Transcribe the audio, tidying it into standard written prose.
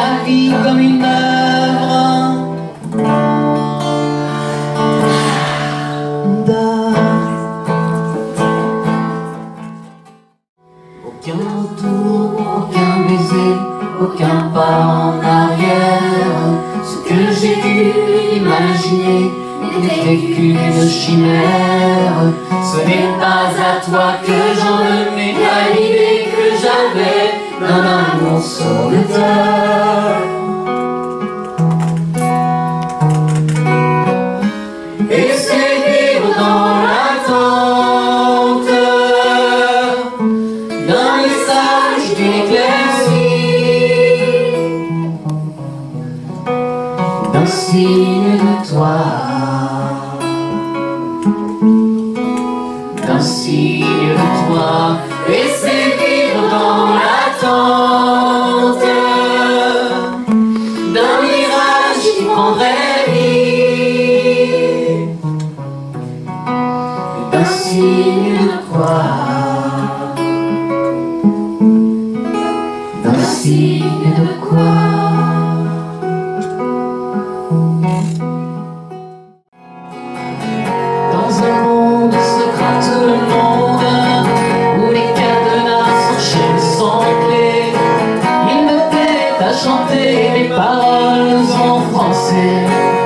la vie comme une œuvre d'art. Aucun retour, aucun baiser, aucun pas en arrière. Ce que j'ai dû imaginer n'était qu'une chimère. Ce n'est pas à toi que j'en veux, mais à l'idée que j'avais d'un amour sauveteur. Et c'est vivre dans l'attente d'un message, d'une éclaircie, d'un signe de toi, d'un signe de toi. Et c'est vivre dans l'attente d'un mirage qui prendrait vie, d'un signe de quoi, d'un signe de quoi. Dans un monde se gratte le monde, où les cadenas s'enchaînent sans clé, il me plaît à chanter les paroles en français.